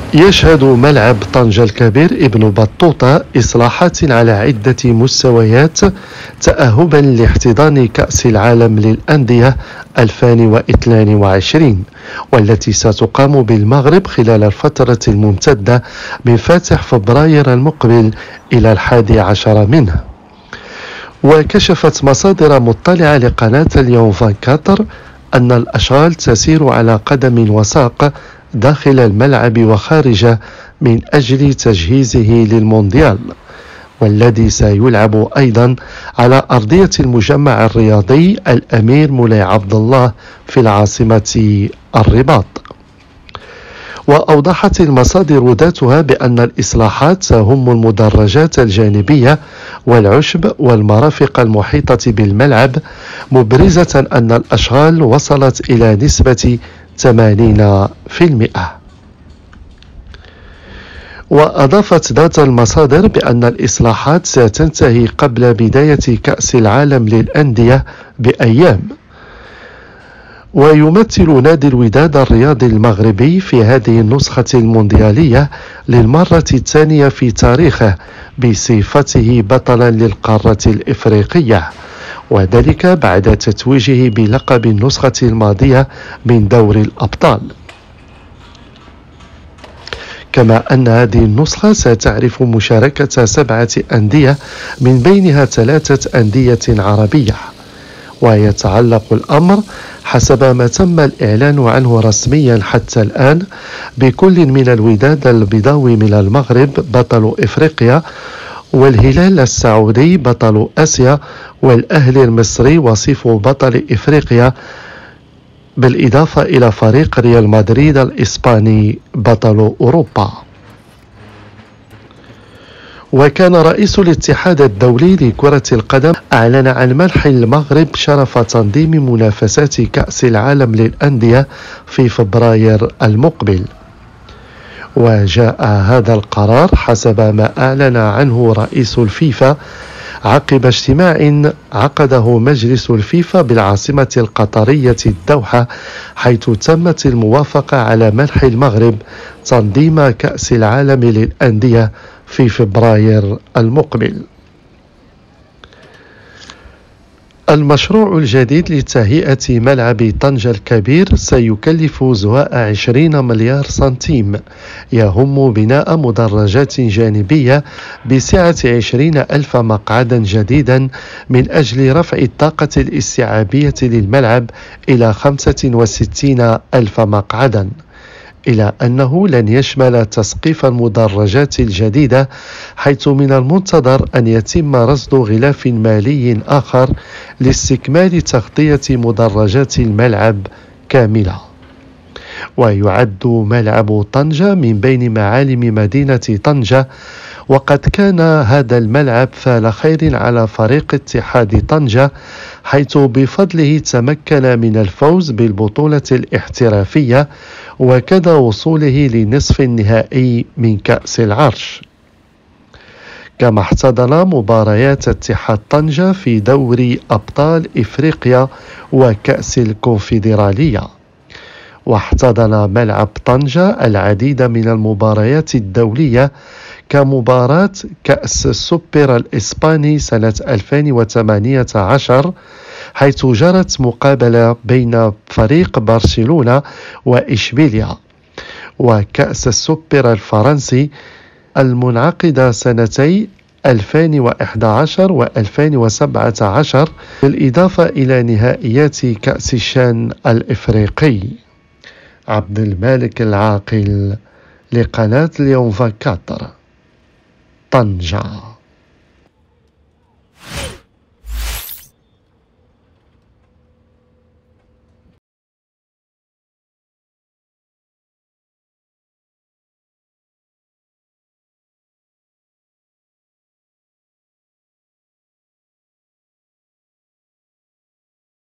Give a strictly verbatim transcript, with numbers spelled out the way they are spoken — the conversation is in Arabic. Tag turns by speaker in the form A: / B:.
A: يشهد ملعب طنجة الكبير ابن بطوطة إصلاحات على عدة مستويات تأهبا لاحتضان كأس العالم للأندية ألفين واثنين وعشرين، والتي ستقام بالمغرب خلال الفترة الممتدة من فاتح فبراير المقبل إلى الحادي عشر منه. وكشفت مصادر مطلعة لقناة اليوم أربعة وعشرين أن الأشغال تسير على قدم وساق داخل الملعب وخارجه من أجل تجهيزه للمونديال، والذي سيلعب أيضا على أرضية المجمع الرياضي الأمير مولاي عبد الله في العاصمة الرباط. وأوضحت المصادر ذاتها بأن الإصلاحات تهم المدرجات الجانبية والعشب والمرافق المحيطة بالملعب، مبرزة أن الأشغال وصلت إلى نسبة ثمانين بالمئة. وأضافت ذات المصادر بأن الإصلاحات ستنتهي قبل بداية كأس العالم للأندية بأيام. ويمثل نادي الوداد الرياضي المغربي في هذه النسخة المونديالية للمرة الثانية في تاريخه بصفته بطلا للقارة الإفريقية، وذلك بعد تتويجه بلقب النسخة الماضية من دوري الأبطال. كما أن هذه النسخة ستعرف مشاركة سبعة أندية من بينها ثلاثة أندية عربية. ويتعلق الأمر حسب ما تم الإعلان عنه رسميا حتى الآن بكل من الوداد البيضاوي من المغرب بطل إفريقيا، والهلال السعودي بطل آسيا، والأهلي المصري وصيف بطل إفريقيا، بالإضافة إلى فريق ريال مدريد الإسباني بطل أوروبا. وكان رئيس الاتحاد الدولي لكرة القدم أعلن عن منح المغرب شرف تنظيم منافسات كأس العالم للأندية في فبراير المقبل. وجاء هذا القرار حسب ما أعلن عنه رئيس الفيفا عقب اجتماع عقده مجلس الفيفا بالعاصمة القطرية الدوحة، حيث تمت الموافقة على منح المغرب تنظيم كأس العالم للأندية في فبراير المقبل. المشروع الجديد لتهيئة ملعب طنجة الكبير سيكلف زهاء عشرين مليار سنتيم، يهم بناء مدرجات جانبية بسعة عشرين ألف مقعدا جديدا من أجل رفع الطاقة الاستيعابية للملعب إلى خمسة وستين ألف مقعدا، إلى أنه لن يشمل تسقيف المدرجات الجديدة، حيث من المنتظر أن يتم رصد غلاف مالي آخر لاستكمال تغطية مدرجات الملعب كاملة. ويعد ملعب طنجة من بين معالم مدينة طنجة، وقد كان هذا الملعب فال خير على فريق اتحاد طنجة، حيث بفضله تمكن من الفوز بالبطولة الاحترافية، وكذا وصوله لنصف النهائي من كأس العرش. كما احتضن مباريات اتحاد طنجة في دوري أبطال إفريقيا وكأس الكونفدرالية. واحتضن ملعب طنجة العديد من المباريات الدولية كمباراة كأس السوبر الإسباني سنة ألفين وثمانية عشر، حيث جرت مقابلة بين فريق برشلونة وإشبيليا، وكأس السوبر الفرنسي المنعقدة سنتي ألفين وإحدى عشر وألفين وسبعة عشر، بالإضافة إلى نهائيات كأس الشان الإفريقي. عبد المالك العاقل لقناة اليوم أربعة وعشرين طنجة.